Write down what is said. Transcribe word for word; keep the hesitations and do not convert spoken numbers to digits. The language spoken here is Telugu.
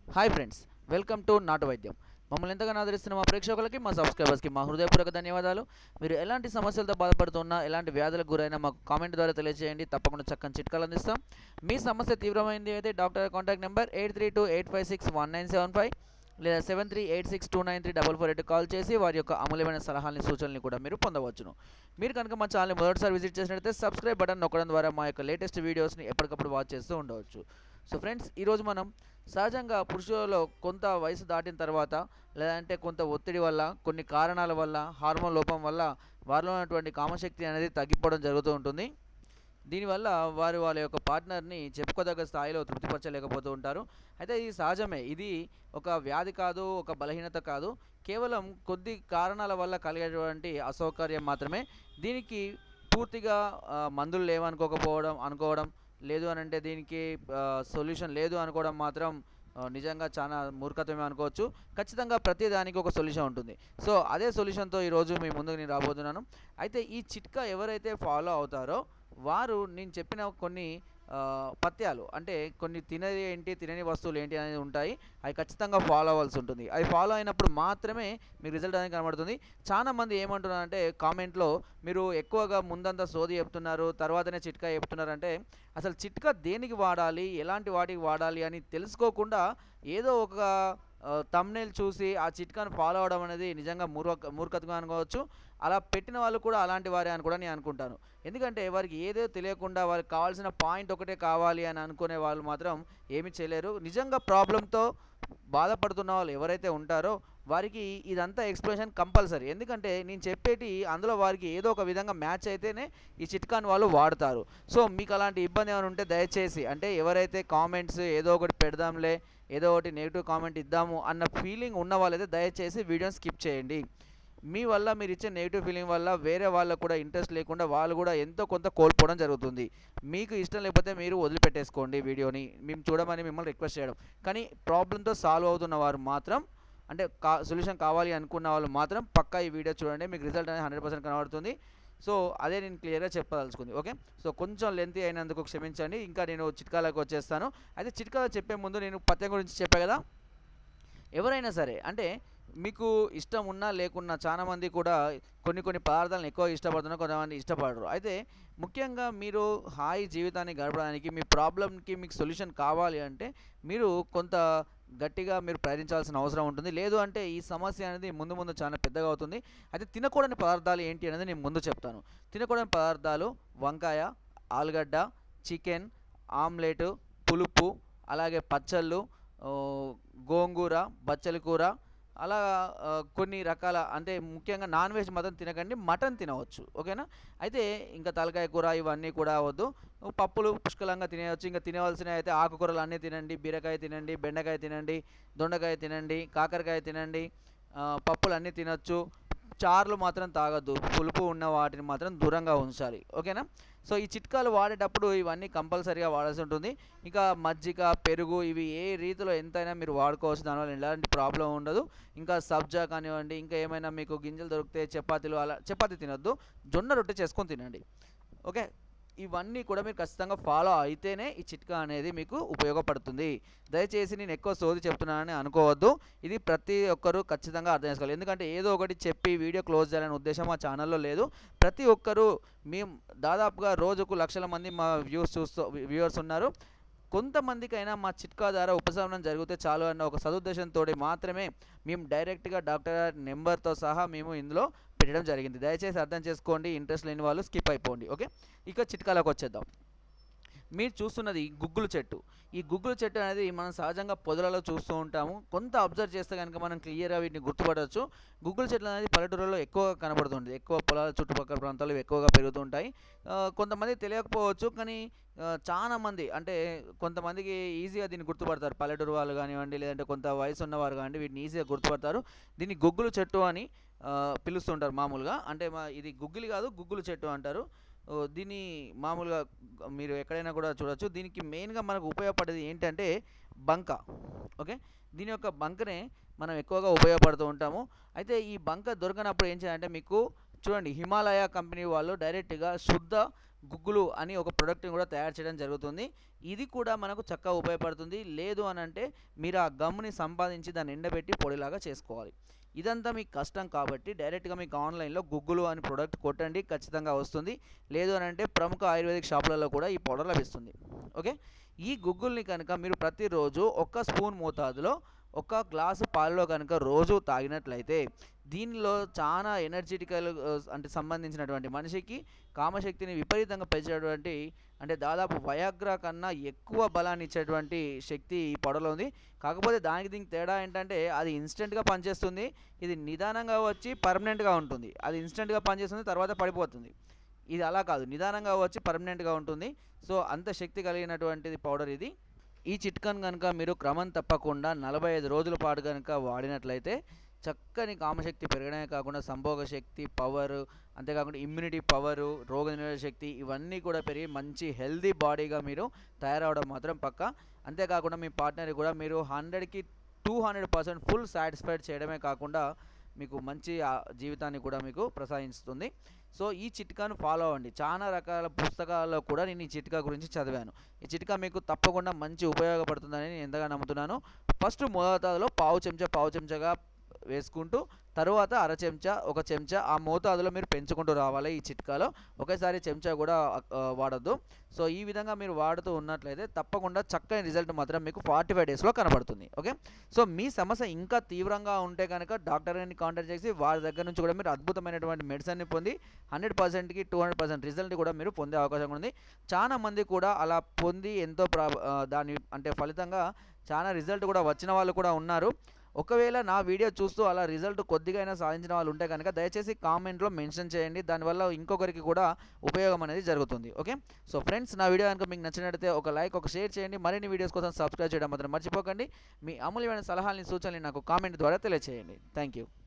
హాయ్ ఫ్రెండ్స్, వెల్కమ్ టు నాటు వైద్యం. మమ్మల్ని ఎంతగానో ఆదరిస్తున్న మా ప్రేక్షకులకి, మా సబ్స్క్రైబర్స్కి మా హృదయపూర్వక ధన్యవాదాలు. మీరు ఎలాంటి సమస్యలతో బాధపడుతున్నా, ఎలాంటి వ్యాధులకు గురైనా మాకు కామెంట్ ద్వారా తెలియజేయండి. తప్పకుండా చక్కని చిట్కాలు అందిస్తాం. మీ సమస్య తీవ్రమైంది అయితే doctor contact number eight three two eight five six one nine seven five లేదా seven three eight six two nine three double four eight call చేసి వారి యొక్క అమూల్యమైన సలహాలని, సూచనలు కూడా మీరు పొందవచ్చును. మీరు కనుక మా ఛానల్ని మొదటిసారి విజిట్ చేసినట్లయితే సబ్స్క్రైబ్ బటన్ నొక్కడం ద్వారా మా యొక్క లేటెస్ట్ వీడియోస్ని ఎప్పటికప్పుడు వాచ్ చేస్తూ ఉండవచ్చు. సో ఫ్రెండ్స్, ఈరోజు మనం సహజంగా పురుషులలో కొంత వయసు దాటిన తర్వాత, లేదంటే కొంత ఒత్తిడి వల్ల, కొన్ని కారణాల వల్ల, హార్మోన్ లోపం వల్ల వారిలో ఉన్నటువంటి కామశక్తి అనేది తగ్గిపోవడం జరుగుతూ ఉంటుంది. దీనివల్ల వారు వాళ్ళ యొక్క పార్ట్నర్ని చెప్పుకోదగ్గ స్థాయిలో తృప్తిపరచలేకపోతూ ఉంటారు. అయితే ఇది సహజమే. ఇది ఒక వ్యాధి కాదు, ఒక బలహీనత కాదు. కేవలం కొద్ది కారణాల వల్ల కలిగేటువంటి అసౌకర్యం మాత్రమే. దీనికి పూర్తిగా ఆ, మందులు లేవనుకోకపోవడం అనుకోవడం లేదు అని అంటే, దీనికి సొల్యూషన్ లేదు అనుకోవడం మాత్రం ఆ, నిజంగా చాలా మూర్ఖత్వమే అనుకోవచ్చు. ఖచ్చితంగా ప్రతి దానికి ఒక సొల్యూషన్ ఉంటుంది. సో అదే సొల్యూషన్తో ఈరోజు మీ ముందుకు నేను రాబోతున్నాను. అయితే ఈ చిట్కా ఎవరైతే ఫాలో అవుతారో వారు నేను చెప్పిన కొన్ని ఆ, పథ్యాలు, అంటే కొన్ని తినేది ఏంటి, తినని వస్తువులు ఏంటి అనేది ఉంటాయి. అవి ఖచ్చితంగా ఫాలో అవ్వాల్సి ఉంటుంది. అవి ఫాలో అయినప్పుడు మాత్రమే మీకు రిజల్ట్ అనేది కనబడుతుంది. చాలామంది ఏమంటున్నారంటే కామెంట్లో, మీరు ఎక్కువగా ముందంతా సోది చెప్తున్నారు, తర్వాతనే చిట్కా చెప్తున్నారంటే, అసలు చిట్కా దేనికి వాడాలి, ఎలాంటి వాటికి వాడాలి అని తెలుసుకోకుండా ఏదో ఒక థంబ్నెయిల్ చూసి ఆ చిట్కాను ఫాలో అవ్వడం అనేది నిజంగా మూర్ఖ మూర్ఖత్వం అనుకోవచ్చు. అలా పెట్టిన వాళ్ళు కూడా అలాంటి వారే అని కూడా నేను అనుకుంటాను. ఎందుకంటే వారికి ఏదో తెలియకుండా వారికి కావాల్సిన పాయింట్ ఒకటే కావాలి అని అనుకునే వాళ్ళు మాత్రం ఏమీ చేయలేరు. నిజంగా ప్రాబ్లంతో బాధపడుతున్న వాళ్ళు ఎవరైతే ఉంటారో వారికి ఇదంతా ఎక్స్ప్లెనేషన్ కంపల్సరీ. ఎందుకంటే నేను చెప్పేటి అందులో వారికి ఏదో ఒక విధంగా మ్యాచ్ అయితేనే ఈ చిట్కాని వాళ్ళు వాడతారు. సో మీకు అలాంటి ఇబ్బంది ఏమైనా ఉంటే దయచేసి, అంటే ఎవరైతే కామెంట్స్ ఏదో ఒకటి పెడదాంలే, ఏదో ఒకటి నెగిటివ్ కామెంట్ ఇద్దాము అన్న ఫీలింగ్ ఉన్న వాళ్ళైతే దయచేసి వీడియోని స్కిప్ చేయండి. మీ వల్ల, మీరు ఇచ్చే నెగిటివ్ ఫీలింగ్ వల్ల వేరే వాళ్ళకు కూడా ఇంట్రెస్ట్ లేకుండా వాళ్ళు కూడా ఎంతో కొంత కోల్పోవడం జరుగుతుంది. మీకు ఇష్టం లేకపోతే మీరు వదిలిపెట్టేసుకోండి వీడియోని, మేము చూడమని మిమ్మల్ని రిక్వెస్ట్ చేయడం. కానీ ప్రాబ్లంతో సాల్వ్ అవుతున్న వారు మాత్రం, అంటే కా సొల్యూషన్ కావాలి అనుకున్న వాళ్ళు మాత్రం పక్కా ఈ వీడియో చూడండి. మీకు రిజల్ట్ అనేది హండ్రెడ్ పర్సెంట్ కనబడుతుంది. సో అదే నేను క్లియర్గా చెప్పదలుచుకుంది. ఓకే, సో కొంచెం లెంతీ అయినందుకు క్షమించండి. ఇంకా నేను చిట్కాలకు వచ్చేస్తాను. అయితే చిట్కాలు చెప్పే ముందు నేను పథ్యం గురించి చెప్పాను కదా. ఎవరైనా సరే, అంటే మీకు ఇష్టం ఉన్నా లేకున్నా, చాలామంది కూడా కొన్ని కొన్ని పదార్థాలను ఎక్కువ ఇష్టపడుతున్నారు, కొంతమంది ఇష్టపడరు. అయితే ముఖ్యంగా మీరు హాయి జీవితాన్ని గడపడానికి, మీ ప్రాబ్లంకి మీకు సొల్యూషన్ కావాలి అంటే మీరు కొంత గట్టిగా మీరు ప్రయత్నించాల్సిన అవసరం ఉంటుంది. లేదు అంటే ఈ సమస్య అనేది ముందు ముందు చాలా పెద్దగా అవుతుంది. అయితే తినకూడని పదార్థాలు ఏంటి అనేది నేను ముందు చెప్తాను. తినకూడని పదార్థాలు వంకాయ, ఆలుగడ్డ, చికెన్, ఆమ్లెట్, పులుపు, అలాగే పచ్చళ్ళు, గోంగూర, బచ్చలి కూర, అలా కొన్ని రకాల, అంటే ముఖ్యంగా నాన్ వెజ్ మాత్రం తినకండి, మటన్ తినవచ్చు. ఓకేనా. అయితే ఇంకా తలకాయ కూర ఇవన్నీ కూడా వద్దు. పప్పులు పుష్కలంగా తినేయచ్చు. ఇంకా తినవలసినవి అయితే ఆకుకూరలు అన్నీ తినండి. బీరకాయ తినండి, బెండకాయ తినండి, దొండకాయ తినండి, కాకరకాయ తినండి, పప్పులు అన్నీ తినొచ్చు. చారులు మాత్రం తాగొద్దు. పులుపు ఉన్న వాటిని మాత్రం దూరంగా ఉంచాలి. ఓకేనా. సో ఈ చిట్కాలు వాడేటప్పుడు ఇవన్నీ కంపల్సరీగా వాడాల్సి ఉంటుంది. ఇంకా మజ్జిగ, పెరుగు ఇవి ఏ రీతిలో ఎంతైనా మీరు వాడుకోవచ్చు. దానివల్ల ఎలాంటి ప్రాబ్లం ఉండదు. ఇంకా సబ్జా కానివ్వండి, ఇంకా ఏమైనా మీకు గింజలు దొరికితే చపాతీలు, అలా చపాతీ తినొద్దు, జొన్న రొట్టె చేసుకొని తినండి. ఓకే, ఇవన్నీ కూడా మీరు ఖచ్చితంగా ఫాలో అయితేనే ఈ చిట్కా అనేది మీకు ఉపయోగపడుతుంది. దయచేసి నేను ఎక్కువ సోది చెప్తున్నానని అనుకోవద్దు. ఇది ప్రతి ఒక్కరూ ఖచ్చితంగా అర్థం చేసుకోవాలి. ఎందుకంటే ఏదో ఒకటి చెప్పి వీడియో క్లోజ్ చేయాలనే ఉద్దేశం మా ఛానల్లో లేదు. ప్రతి ఒక్కరూ, మేము దాదాపుగా రోజుకు లక్షల మంది మా వ్యూస్ చూస్తూ వ్యూవర్స్ ఉన్నారు. కొంతమందికైనా మా చిట్కా ద్వారా ఉపశమనం జరిగితే చాలు అన్న ఒక సదుద్దేశంతో మాత్రమే మేము డైరెక్ట్గా డాక్టర్ గారి నెంబర్తో సహా మేము ఇందులో పెట్టడం జరిగింది. దయచేసి అర్థం చేసుకోండి. ఇంట్రెస్ట్ లేని వాళ్ళు స్కిప్ అయిపోండి. ఓకే, ఇక చిట్కాలకు వచ్చేద్దాం. మీరు చూస్తున్నది గుగ్గులు చెట్టు. ఈ గుగ్గులు చెట్టు అనేది మనం సహజంగా పొదలలో చూస్తూ ఉంటాము. కొంత అబ్జర్వ్ చేస్తే కనుక మనం క్లియర్గా వీటిని గుర్తుపట్టవచ్చు. గుగ్గులు చెట్లు అనేది పల్లెటూరులో ఎక్కువగా కనబడుతుంది. ఎక్కువ పొలాల చుట్టుపక్కల ప్రాంతాల్లో ఎక్కువగా పెరుగుతుంటాయి. కొంతమంది తెలియకపోవచ్చు, కానీ చాలామంది, అంటే కొంతమందికి ఈజీగా దీన్ని గుర్తుపడతారు. పల్లెటూరు వాళ్ళు కానివ్వండి, లేదంటే కొంత వయసు ఉన్నవారు కానివ్వండి, వీటిని ఈజీగా గుర్తుపడతారు. దీన్ని గుగ్గులు చెట్టు అని పిలుస్తుంటారు మామూలుగా. అంటే మా ఇది గుగ్గిలి కాదు, గుగ్గులు చెట్టు అంటారు. దీన్ని మామూలుగా మీరు ఎక్కడైనా కూడా చూడొచ్చు. దీనికి మెయిన్గా మనకు ఉపయోగపడేది ఏంటంటే బంక. ఓకే, దీని యొక్క బంకనే మనం ఎక్కువగా ఉపయోగపడుతూ ఉంటాము. అయితే ఈ బంక దొరకనప్పుడు ఏం చేయాలంటే, మీకు చూడండి, హిమాలయ కంపెనీ వాళ్ళు డైరెక్ట్గా శుద్ధ గుగ్గులు అని ఒక ప్రోడక్ట్ని కూడా తయారు చేయడం జరుగుతుంది. ఇది కూడా మనకు చక్కగా ఉపయోగపడుతుంది. లేదు అని అంటే మీరు ఆ గమ్ని సంపాదించి దాన్ని ఎండబెట్టి పొడిలాగా చేసుకోవాలి. ఇదంతా మీకు కష్టం కాబట్టి డైరెక్ట్గా మీకు ఆన్లైన్లో గుగ్గులు అని ప్రోడక్ట్ కొట్టండి, ఖచ్చితంగా వస్తుంది. లేదు అని అంటే ప్రముఖ ఆయుర్వేదిక్ షాపులలో కూడా ఈ పౌడర్ లభిస్తుంది. ఓకే, ఈ గుగ్గుల్ని కనుక మీరు ప్రతిరోజు ఒక్క స్పూన్ మోతాదులో ఒక గ్లాసు పాలలో కనుక రోజు తాగినట్లయితే దీనిలో చాలా ఎనర్జెటికల్ అంటే సంబంధించినటువంటి మనిషికి కామశక్తిని విపరీతంగా పెంచేటువంటి అంటే దాదాపు వయాగ్రా కన్నా ఎక్కువ బలాన్ని ఇచ్చేటువంటి శక్తి ఈ పౌడర్లో ఉంది. కాకపోతే దానికి దీనికి తేడా ఏంటంటే అది ఇన్స్టెంట్గా పనిచేస్తుంది, ఇది నిదానంగా వచ్చి పర్మనెంట్గా ఉంటుంది. అది ఇన్స్టెంట్గా పనిచేస్తుంది, తర్వాత పడిపోతుంది. ఇది అలా కాదు, నిదానంగా వచ్చి పర్మనెంట్గా ఉంటుంది. సో అంత శక్తి కలిగినటువంటిది పౌడర్ ఇది. ఈ చిట్కాను కనుక మీరు క్రమం తప్పకుండా నలభై ఐదు రోజుల పాటు కనుక వాడినట్లయితే చక్కని కామశక్తి పెరగడమే కాకుండా సంభోగ శక్తి, పవరు, అంతేకాకుండా ఇమ్యూనిటీ పవరు, రోగనిరోధక శక్తి ఇవన్నీ కూడా పెరిగి మంచి హెల్దీ బాడీగా మీరు తయారవడం మాత్రం పక్కా. అంతేకాకుండా మీ పార్ట్నర్కి కూడా మీరు హండ్రెడ్కి two hundred percent full satisfied చేయడమే కాకుండా మీకు మంచి జీవితాన్ని కూడా మీకు ప్రసాదిస్తుంది. సో ఈ చిట్కాను ఫాలో అవ్వండి. చాలా రకాల పుస్తకాల్లో కూడా నేను ఈ చిట్కా గురించి చదివాను. ఈ చిట్కా మీకు తప్పకుండా మంచి ఉపయోగపడుతుందని నేను ఎంతగా నమ్ముతున్నాను. ఫస్ట్ మోతాదులో పావు చెంచా పావు చెంచాగా వేసుకుంటూ తరువాత అర చెంచా ఒక చెంచా ఆ మోతాదులో మీరు పెంచుకుంటూ రావాలి. ఈ చిట్కాలో ఒకేసారి చెంచా కూడా వాడద్దు. సో ఈ విధంగా మీరు వాడుతూ ఉన్నట్లయితే తప్పకుండా చక్కని రిజల్ట్ మాత్రం మీకు ఫార్టీ ఫైవ్ డేస్లో కనబడుతుంది. ఓకే, సో మీ సమస్య ఇంకా తీవ్రంగా ఉంటే కనుక డాక్టర్ గారిని కాంటాక్ట్ చేసి వారి దగ్గర నుంచి కూడా మీరు అద్భుతమైనటువంటి మెడిసిన్ని పొంది హండ్రెడ్ పర్సెంట్కి టూ హండ్రెడ్ పర్సెంట్ రిజల్ట్ కూడా మీరు పొందే అవకాశం ఉంది. చాలా మంది కూడా అలా పొంది ఎంతో ప్రా దాని అంటే ఫలితంగా చాలా రిజల్ట్ కూడా వచ్చిన వాళ్ళు కూడా ఉన్నారు. ఒకవేళ నా వీడియో చూస్తూ అలా రిజల్ట్ కొద్దిగా అయినా సాధించిన వాళ్ళు ఉంటే కనుక దయచేసి కామెంట్లో మెన్షన్ చేయండి. దానివల్ల ఇంకొకరికి కూడా ఉపయోగం అనేది జరుగుతుంది. ఓకే, సో ఫ్రెండ్స్, నా వీడియో కనుక మీకు నచ్చినట్లయితే ఒక లైక్, ఒక షేర్ చేయండి. మరిన్ని వీడియోస్ కోసం సబ్స్క్రైబ్ చేయడం మాత్రం మర్చిపోకండి. మీ అమూల్యమైన సలహాలని, సూచనలు నాకు కామెంట్ ద్వారా తెలియజేయండి. Thank you.